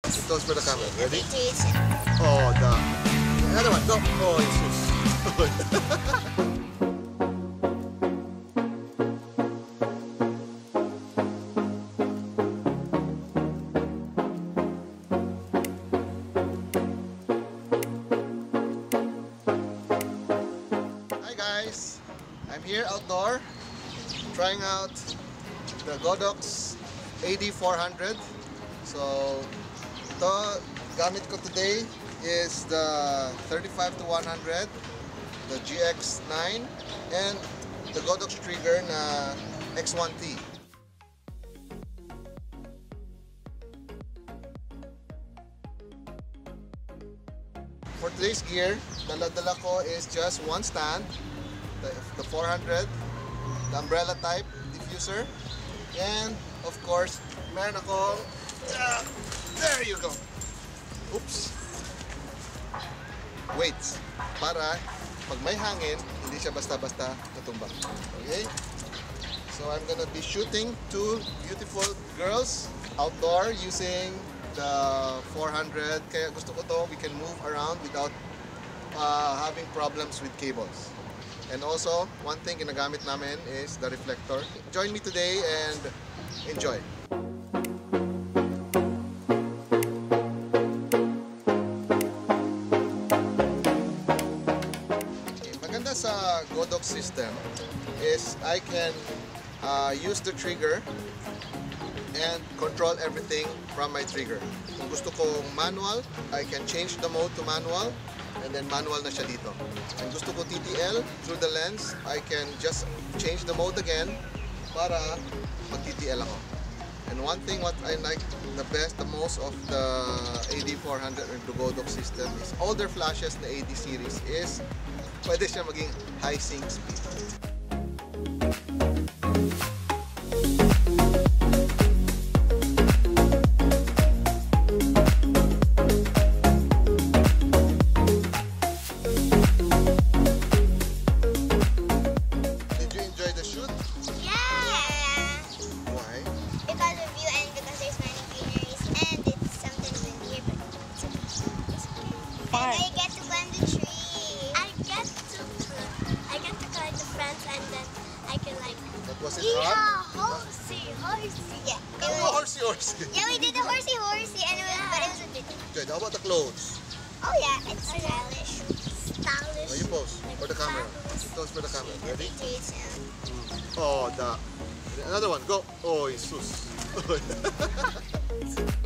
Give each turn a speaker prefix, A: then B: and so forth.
A: It goes for the camera. Ready? Oh, the another one. Go. Oh, Jesus. Hi guys, I'm here outdoor trying out the Godox AD400. So ito gamit ko today is the 35-100, the GX9, and the Godox trigger na X1T. For today's gear, dala-dala ko is just one stand, the 400, the umbrella type diffuser, and of course, meron ako, there you go. Oops. Weights. Para pag may hangin, hindi siya basta-basta natumbang. Okay? So I'm gonna be shooting two beautiful girls outdoor using the 400. Kaya gusto ko to, we can move around without having problems with cables. And also, one thing ginagamit namin is the reflector. Join me today and enjoy. Maganda sa Godox system is I can use the trigger and control everything from my trigger. Kung gusto kong manual, I can change the mode to manual, and then manual na siya dito. Kung gusto ko TTL, through the lens, I can just change the mode again para mag-TTL ako. And one thing what I like the best, the most of the AD400 or the Godox system is all their flashes, the AD series, is pwede siya maging high sync speed.
B: And I get to climb the tree. I get to climb the fence, and then I can like.
A: What was it hard?
B: Horsey. Yeah.
A: Horsey.
B: Yeah, we did the horsey, and but it was a bit.
A: Good. How about the clothes?
B: Oh yeah, it's stylish.
A: Oh, you pose for the camera. You pose for the camera. Ready? Oh, the another one. Go. Oh, Jesus.